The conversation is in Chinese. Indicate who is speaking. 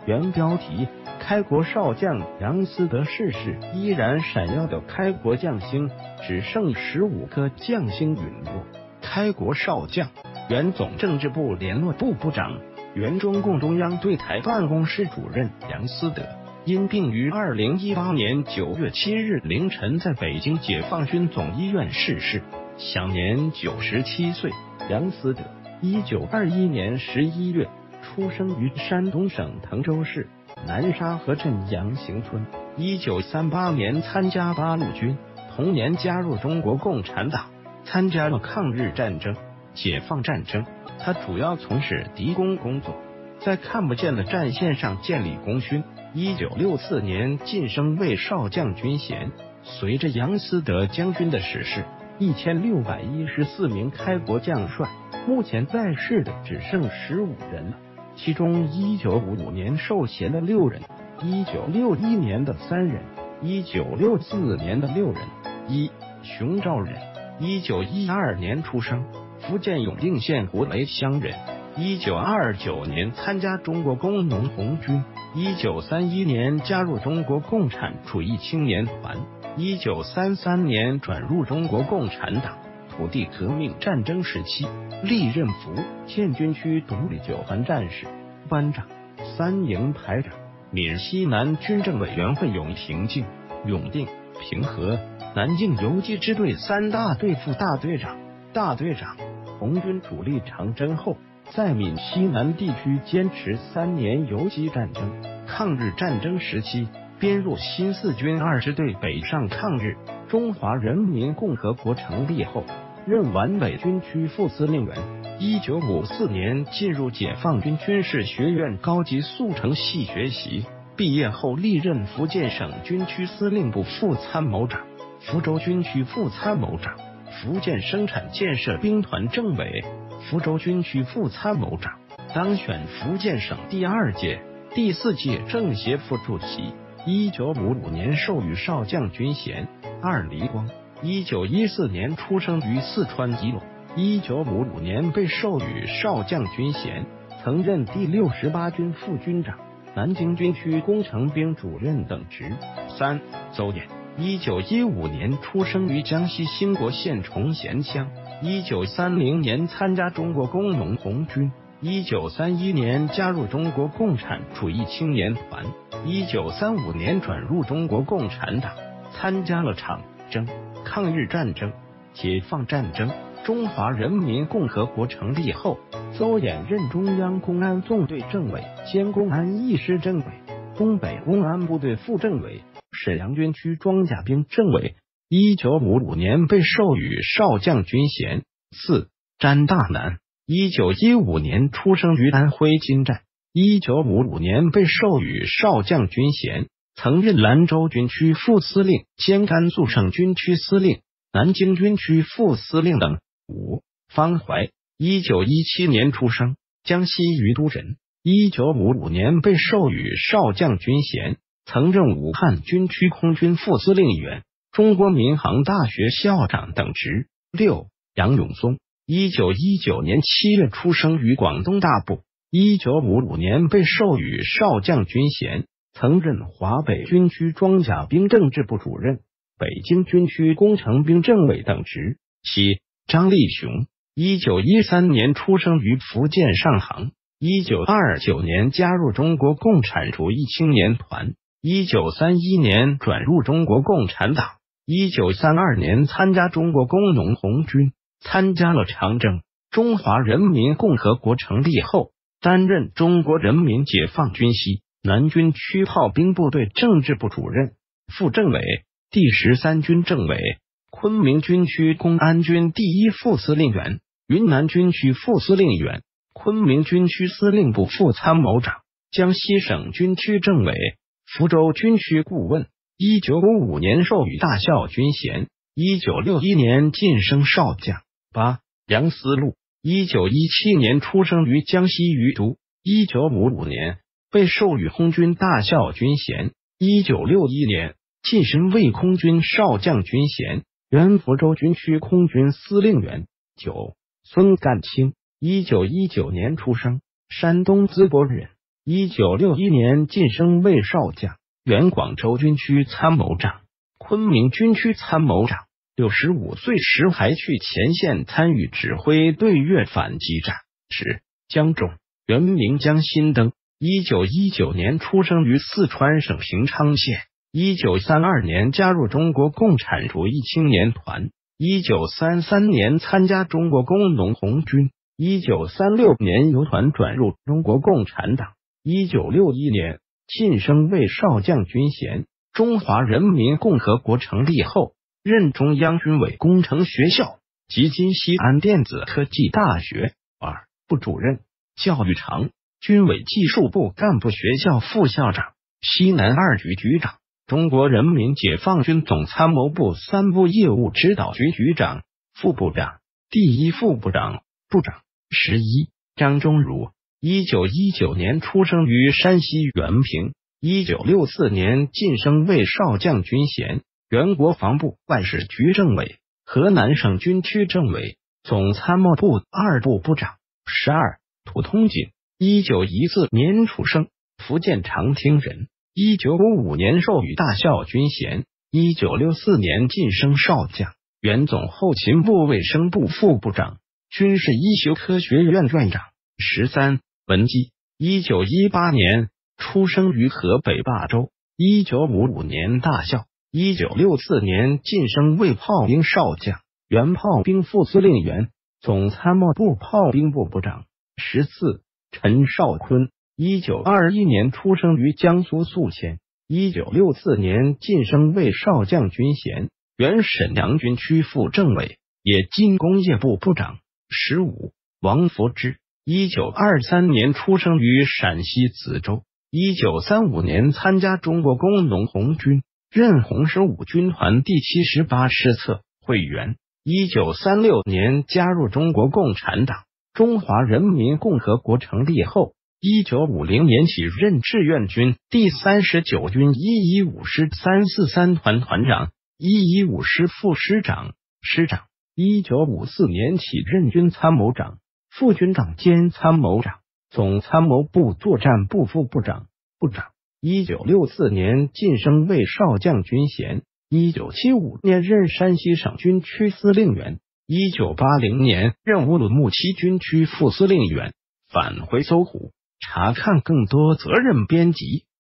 Speaker 1: 原标题：开国少将杨思德逝世，依然闪耀的开国将星，只剩15颗将星陨落。开国少将，原总政治部联络部部长，原中共中央对台办公室主任杨思德，因病于2018年9月7日凌晨在北京解放军总医院逝世，享年97岁。杨思德1921年11月出生于山东省滕州市南沙河镇杨行村。1938年参加八路军，同年加入中国共产党，参加了抗日战争、解放战争。他主要从事敌工工作，在看不见的战线上建立功勋。1964年晋升为少将军衔。随着杨思德将军的逝世，1614名开国将帅，目前在世的只剩15人了，其中1955年受衔的6人，1961年的3人，1964年的6人。1. 熊兆仁，1912年出生，福建永定县湖雷乡人。1929年参加中国工农红军，1931年加入中国共产主义青年团，1933年转入中国共产党。土地革命战争时期，历任福建军区独立9团战士、班长、3营排长，闽西南军政委员会永平靖、永定、平和、南靖游击支队3大队副大队长、大队长。红军主力长征后，在闽西南地区坚持3年游击战争。抗日战争时期，编入新四军2支队北上抗日。中华人民共和国成立后，任皖北军区副司令员。1954年进入解放军军事学院高级速成系学习，毕业后历任福建省军区司令部副参谋长、福州军区副参谋长、福建生产建设兵团政委、福州军区副参谋长，当选福建省第2届、第4届政协副主席。1955年授予少将军衔。2. 黎光，1914年出生于四川宜陇，1955年被授予少将军衔，曾任第68军副军长、南京军区工程兵主任等职。3. 邹衍，1915年出生于江西兴国县崇贤乡，1930年参加中国工农红军，1931年加入中国共产主义青年团，1935年转入中国共产党，参加了长征、抗日战争、解放战争。中华人民共和国成立后，邹衍任中央公安纵队政委兼公安一师政委、东北公安部队副政委、沈阳军区装甲兵政委。1955年被授予少将军衔。4. 詹大南，1915年出生于安徽金寨，1955年被授予少将军衔，曾任兰州军区副司令兼甘肃省军区司令、南京军区副司令等。5. 方怀，1917年出生，江西余都人，1955年被授予少将军衔，曾任武汉军区空军副司令员、中国民航大学校长等职。6. 杨永松，1919年7月出生于广东大埔，1955年被授予少将军衔，曾任华北军区装甲兵政治部主任、北京军区工程兵政委等职。7. 张立雄，1913年出生于福建上杭，1929年加入中国共产主义青年团，1931年转入中国共产党，1932年参加中国工农红军，参加了长征。中华人民共和国成立后，担任中国人民解放军西南军区炮兵部队政治部主任、副政委、第13军政委，昆明军区公安军第1副司令员，云南军区副司令员，昆明军区司令部副参谋长，江西省军区政委，福州军区顾问。1955年授予大校军衔，1961年晋升少将。8. 杨思禄，1917年出生于江西余都，1955年被授予空军大校军衔，1961年晋升为空军少将军衔，原福州军区空军司令员。9. 孙干清，1919年出生，山东淄博人 1961年晋升为少将，原广州军区参谋长、昆明军区参谋长。65岁时还去前线参与指挥对越反击战时，江仲，原名江新登，1919年出生于四川省平昌县，1932年加入中国共产主义青年团，1933年参加中国工农红军，1936年由团转入中国共产党，1961年晋升为少将军衔。中华人民共和国成立后，任中央军委工程学校及今西安电子科技大学部主任、教育长、军委技术部干部学校副校长、西南2局局长、中国人民解放军总参谋部3部业务指导局局长、副部长、第1副部长、部长。11. 张忠儒，1919年出生于山西原平，1964年晋升为少将军衔。原国防部外事局政委、河南省军区政委、总参谋部2部部长。12. 涂通锦，1914年出生，福建长汀人，1955年授予大校军衔，1964年晋升少将，原总后勤部卫生部副部长，军事医学科学院院长。13. 文基，1918年出生于河北霸州，1955年大校。1964年晋升为炮兵少将，原炮兵副司令员，总参谋部炮兵部部长。14. 陈绍坤，1921年出生于江苏宿迁，1964年晋升为少将军衔，原沈阳军区副政委，冶金工业部部长。15. 王福之，1923年出生于陕西梓州，1935年参加中国工农红军，任红十五军团第78师侧会员。1936年加入中国共产党。中华人民共和国成立后，1950年起任志愿军第39军115师343团团长、115师副师长、师长。1954年起任军参谋长、副军长兼参谋长，总参谋部作战部副部长、部长。1964年晋升为少将军衔。1975年任山西省军区司令员。1980年任乌鲁木齐军区副司令员。返回搜狐，查看更多责任编辑。